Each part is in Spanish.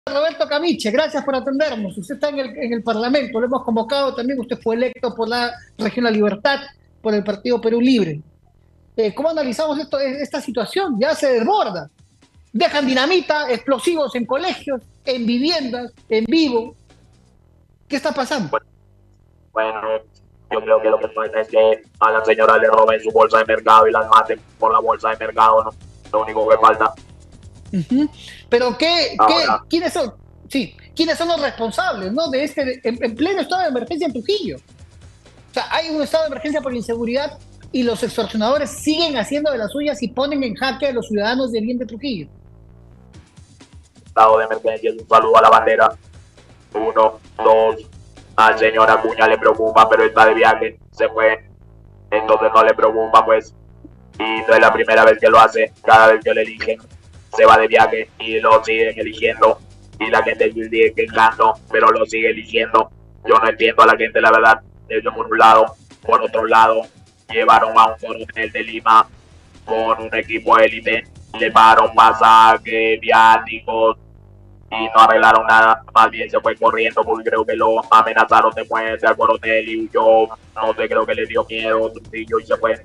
Roberto Camiche, gracias por atendernos. Usted está en el Parlamento, lo hemos convocado también. Usted fue electo por la región La Libertad, por el Partido Perú Libre. ¿Cómo analizamos esta situación? Ya se desborda. Dejan dinamita, explosivos en colegios, en viviendas, en vivo. ¿Qué está pasando? Bueno, yo creo que lo que falta es que a la señora le roben su bolsa de mercado y las maten por la bolsa de mercado, ¿no? Lo único que falta. Ujú. Pero Ahora, ¿quiénes son? Sí, ¿quiénes son los responsables, ¿no? De en pleno estado de emergencia en Trujillo. O sea, hay un estado de emergencia por inseguridad y los extorsionadores siguen haciendo de las suyas y ponen en jaque a los ciudadanos de bien de Trujillo. estado de emergencia, un saludo a la bandera. Uno, dos. Al señor Acuña le preocupa, pero está de viaje, se fue. Entonces no le preocupa, pues. Y no es la primera vez que lo hace. Cada vez que le eligen, se va de viaje y lo siguen eligiendo. Y la gente sigue quejando, pero lo sigue eligiendo. Yo no entiendo a la gente, la verdad. Ellos por un lado, por otro lado, llevaron a un coronel de Lima con un equipo élite, le pagaron pasaje, viáticos y no arreglaron nada. Más bien se fue corriendo porque creo que lo amenazaron de muerte al coronel y huyó. No sé, creo que le dio miedo, sencillo, y se fue.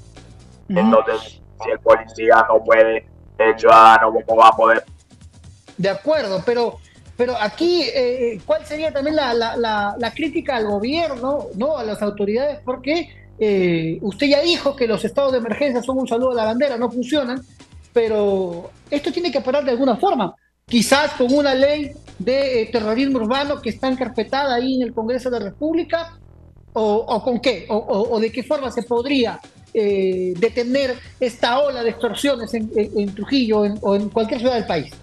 Ujú. Entonces, si el policía no puede, el ciudadano, ¿cómo va a poder? De acuerdo, pero aquí, ¿cuál sería también la crítica al gobierno, ¿no? A las autoridades? Porque usted ya dijo que los estados de emergencia son un saludo a la bandera, no funcionan, pero esto tiene que parar de alguna forma. Quizás con una ley de terrorismo urbano que está encarpetada ahí en el Congreso de la República, o con qué, o de qué forma se podría detener esta ola de extorsiones en Trujillo o en cualquier ciudad del país.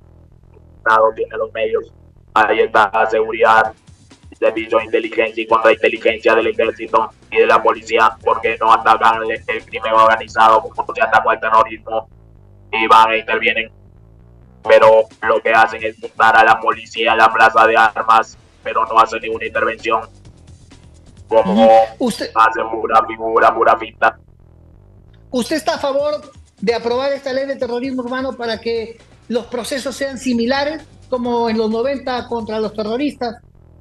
Estado tiene los medios. Ahí está la seguridad, servicio de inteligencia y contrainteligencia del ejército y de la policía, porque no atacan el crimen organizado como se atacó el terrorismo y van e intervienen. Pero lo que hacen es montar a la policía en la plaza de armas, pero no hacen ninguna intervención, Ujú. como Usted, hacen pura figura, pura finta. ¿Usted está a favor de aprobar esta ley de terrorismo urbano para que los procesos sean similares como en los 90 contra los terroristas?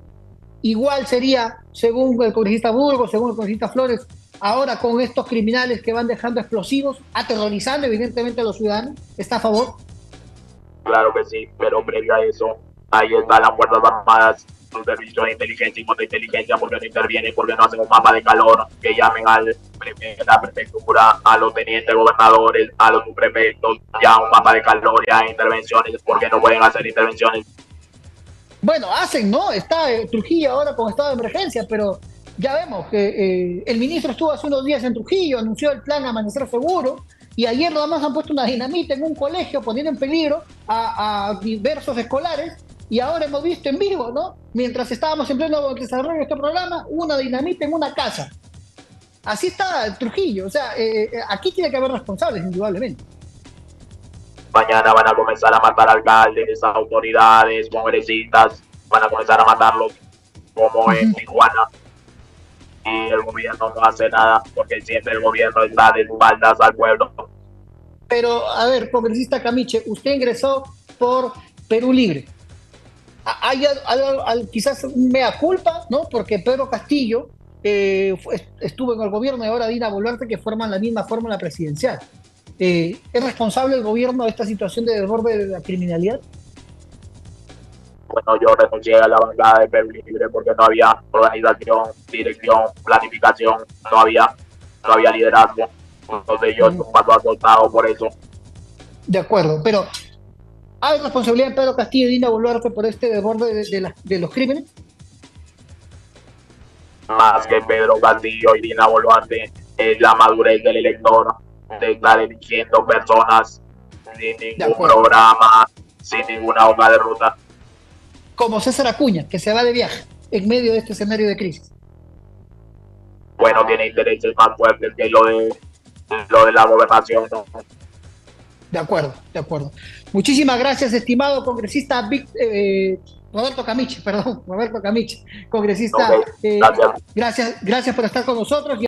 Igual sería, según el congresista Burgos, según el congresista Flores, ahora con estos criminales que van dejando explosivos, aterrorizando evidentemente a los ciudadanos. ¿Está a favor? Claro que sí, pero previo a eso, ahí están las Fuerzas Armadas, sus servicios de inteligencia y contrainteligencia, porque no intervienen, porque no hacen un mapa de calor, que llamen a la prefectura, a los tenientes gobernadores, a los subprefectos, ya un mapa de calor, ya intervenciones, porque no pueden hacer intervenciones. Bueno, hacen, ¿no? Está Trujillo ahora con estado de emergencia, pero ya vemos que el ministro estuvo hace unos días en Trujillo, anunció el plan Amanecer Seguro, y ayer nada más han puesto una dinamita en un colegio poniendo en peligro a diversos escolares, y ahora hemos visto en vivo, ¿no? Mientras estábamos en pleno desarrollo de este programa, una dinamita en una casa. Así está Trujillo, o sea, aquí tiene que haber responsables, indudablemente. Mañana van a comenzar a matar alcaldes, autoridades, congresistas, van a comenzar a matarlos como en Tijuana. Y el gobierno no hace nada porque siempre el gobierno está de espaldas al pueblo. Pero, a ver, congresista Camiche, usted ingresó por Perú Libre. Hay quizás un mea culpa, ¿no? Porque Pedro Castillo estuvo en el gobierno y ahora Dina Boluarte que forman la misma fórmula presidencial. ¿Es responsable el gobierno de esta situación de desborde de la criminalidad? Bueno, yo renuncié a la bancada de Perú Libre porque no había organización, dirección, planificación, no había liderazgo. Entonces yo Mm, estoy un paso acostado por eso. de acuerdo, pero ¿hay responsabilidad de Pedro Castillo y Dina Boluarte por este desborde de los crímenes? Más que Pedro Castillo y Dina Boluarte, es la madurez del elector de estar eligiendo personas sin De ningún acuerdo. programa, sin ninguna hoja de ruta. Como César Acuña, que se va de viaje en medio de este escenario de crisis. Bueno, tiene intereses más fuertes que lo de la gobernación, ¿no? De acuerdo, de acuerdo. Muchísimas gracias, estimado congresista Roberto Camiche, perdón, Roberto Camiche, Ok, congresista, gracias. gracias por estar con nosotros.